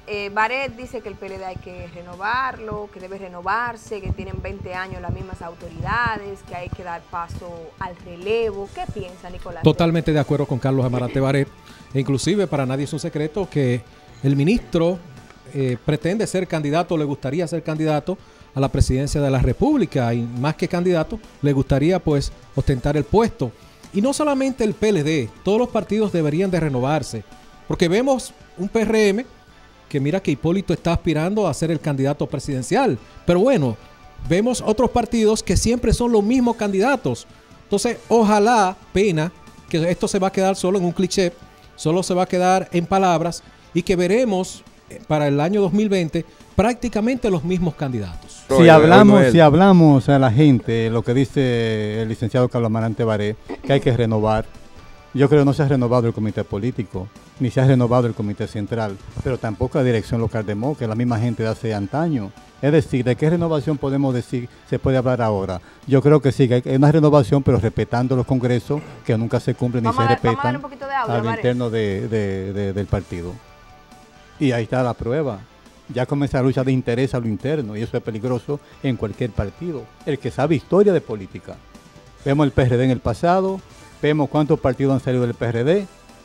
Barret dice que el PLD hay que renovarlo, que debe renovarse, que tienen 20 años las mismas autoridades, que hay que dar paso al relevo. ¿Qué piensa Nicolás? Totalmente de acuerdo con Carlos Amarante Barret. E inclusive para nadie es un secreto que el ministro pretende ser candidato, le gustaría ser candidato a la presidencia de la República, y más que candidato, le gustaría pues ostentar el puesto. Y no solamente el PLD, todos los partidos deberían de renovarse, porque vemos un PRM que mira que Hipólito está aspirando a ser el candidato presidencial, pero bueno, vemos otros partidos que siempre son los mismos candidatos. Entonces, ojalá, pena, que esto se va a quedar solo en un cliché, solo se va a quedar en palabras, y que veremos para el año 2020 prácticamente los mismos candidatos. Si hablamos a la gente, lo que dice el licenciado Carlos Amarante Barret, que hay que renovar, yo creo que no se ha renovado el comité político, ni se ha renovado el comité central, pero tampoco la dirección local de Moca, que es la misma gente de hace antaño. Es decir, ¿de qué renovación podemos decir, se puede hablar ahora? Yo creo que sí, que hay una renovación, pero respetando los congresos que nunca se cumplen ni se respetan al interno del partido. Y ahí está la prueba. Ya comienza la lucha de interés a lo interno, y eso es peligroso en cualquier partido. El que sabe historia de política. Vemos el PRD en el pasado, vemos cuántos partidos han salido del PRD.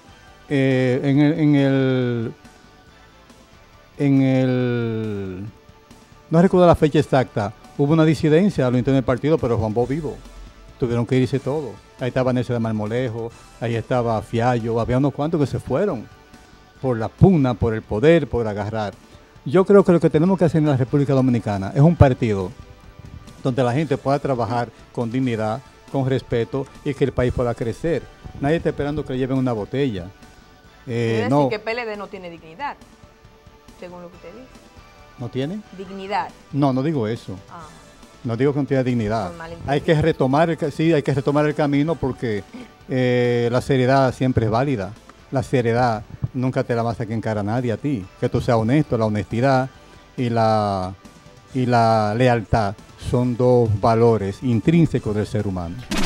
No recuerdo la fecha exacta, hubo una disidencia a lo interno del partido, pero Juan Bosch vivo. Tuvieron que irse todos. Ahí estaba Nelson de Marmolejo, ahí estaba Fiallo, había unos cuantos que se fueron por la pugna, por el poder, por agarrar. Yo creo que lo que tenemos que hacer en la República Dominicana es un partido donde la gente pueda trabajar con dignidad, con respeto, y que el país pueda crecer. Nadie está esperando que le lleven una botella. Quiere decir que PLD no tiene dignidad, según lo que usted dice. ¿No tiene? Dignidad. No digo eso. No digo que no tenga dignidad. Hay que retomar el camino, porque la seriedad siempre es válida. La seriedad nunca te la vas a encarar a nadie a ti. Que tú seas honesto, la honestidad y la lealtad son dos valores intrínsecos del ser humano.